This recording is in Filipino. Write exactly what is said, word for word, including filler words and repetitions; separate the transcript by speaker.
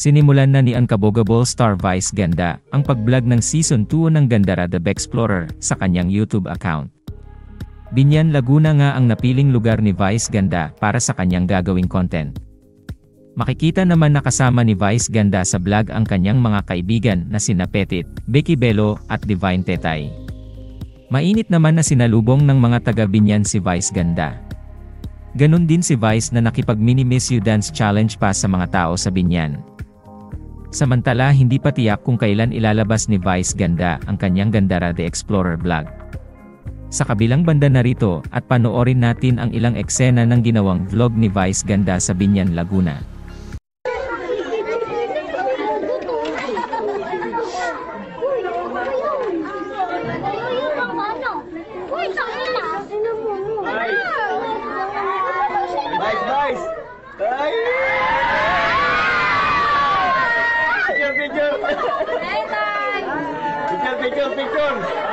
Speaker 1: Sinimulan na ni Unkabogable star Vice Ganda ang pag-vlog ng Season two ng Gandara The Explorer sa kanyang YouTube account. Binyan, Laguna nga ang napiling lugar ni Vice Ganda para sa kanyang gagawing content. Makikita naman na kasama ni Vice Ganda sa vlog ang kanyang mga kaibigan na sina Petit, Becky Bello at Divine Tetay. Mainit naman na sinalubong ng mga taga Binyan si Vice Ganda. Ganon din si Vice na nakipag mini Miss You Dance Challenge pa sa mga tao sa Binyan. Samantala, hindi pa tiyak kung kailan ilalabas ni Vice Ganda ang kanyang Gandara The Explorer vlog. Sa kabilang banda narito, at panoorin natin ang ilang eksena ng ginawang vlog ni Vice Ganda sa Binyan, Laguna.
Speaker 2: Vice, Vice! Ay! Picture, picture! Picture, picture, picture!